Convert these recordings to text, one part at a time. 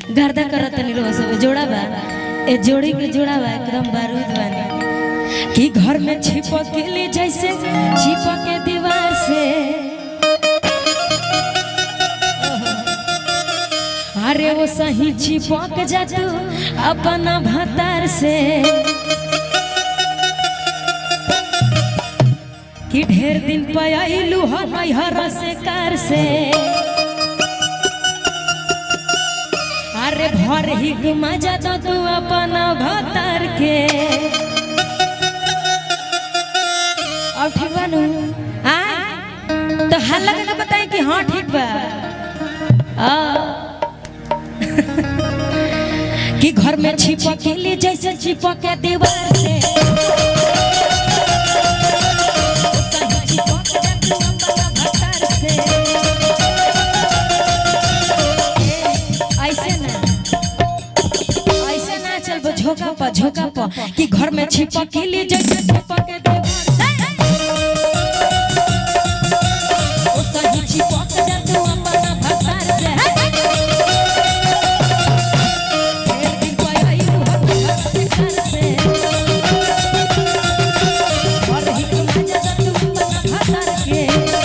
गर्दा करत नहीं रहो सब जोड़ा बा ए जोड़ी के जोड़ा बा एकदम बारूद बानी कि घर में छिपक ले जैसे छिपक के दीवार से अरे वो सही छिपक जा तू अपना भतार से कि ढेर दिन पयालू हो नैहर से कार से अरे भर ही घुमा जाता तू अपना भतार के और ठीक बानू तो हल्ला के बताए कि हाँ ठीक बा कि घर में छिपक ले जैसे छिपक के दीवार से झोंका पा कि घर में छिपक ले जैसे छिपक के दीवार से ओ सही छिपक जा तू अपना भतार से ढेर दिन पयालू हो नैहर से कार से और ही घुमा जा तू अपना भतार के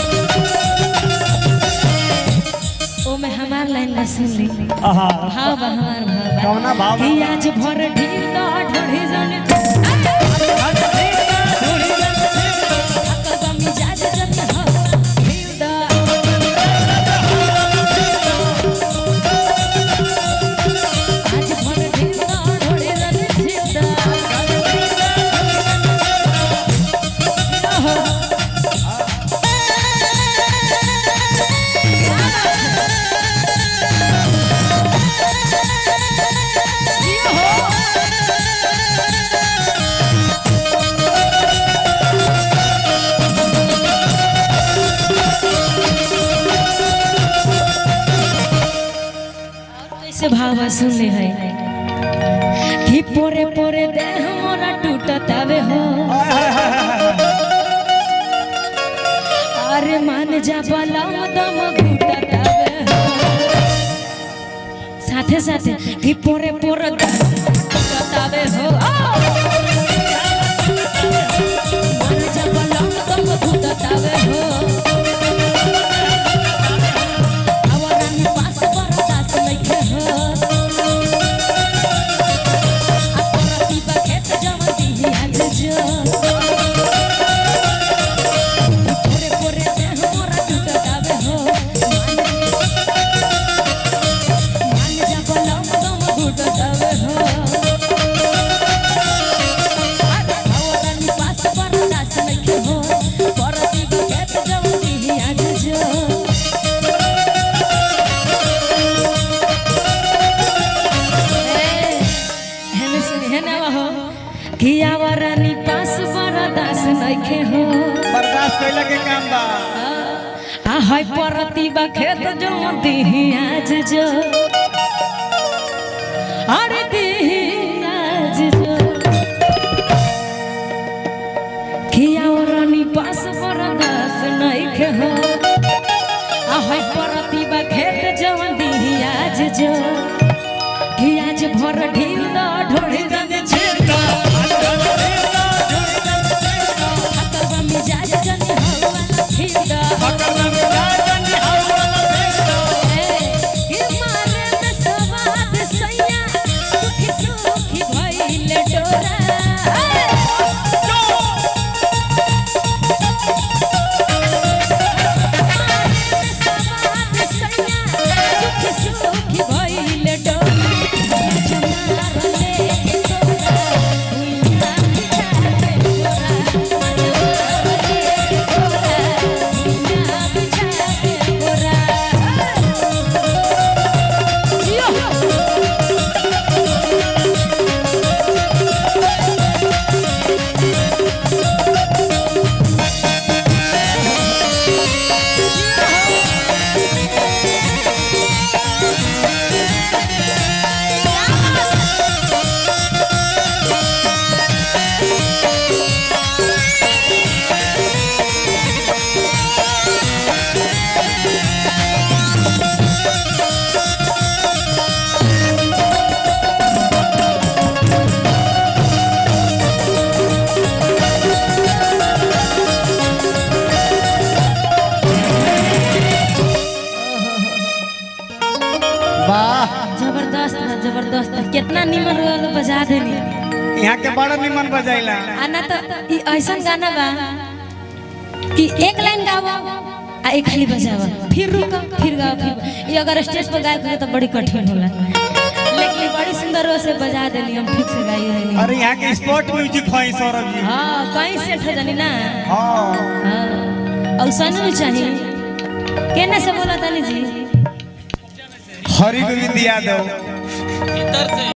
ओ मैं हमार लाइन में सुन ली भाव बा हमार भाव कौना भाव कि आज भर ढील ढोढ़ी जाने भावा सुनले है कि पोरे पोरे देह मोरा टूटत आवे हो अरे मान जा बलम दम घुटत आवे हो साथे साथे कि पोरे पोरे टूटत आवे हो मान जा बलम दम घुटत आवे हो बर्दाश्त कैला के काम बा हाय परती बा खेत जो दी आज जो अरे दी आज जो किया रानी पास बर्दाश्त नहीं के हो हाय परती बा खेत जो दी आज जो कि आज भर ढील दा ढोढ़ी रंग छेड़ता जबरदस्त कितना निमन रोल बजा देनी यहाँ के बड़ा निमन बजाइला आना तो ई ऐसा गाना बा कि एक लाइन गावा आ एक खाली बजावा फिर रुका फिर गाओ फिर ये अगर स्टेज पर गाए करे तो बड़ी कठिन होला लेकिन बड़ी सुंदर से बजा देनी हम ठीक से गाइए नहीं। अरे यहाँ के स्पॉट म्यूजिक है सौरभ जी। हां कहीं से ठो जानी ना। हां और सुनू चाहिए केने से बोला तानी जी हरि गोविंद यादव।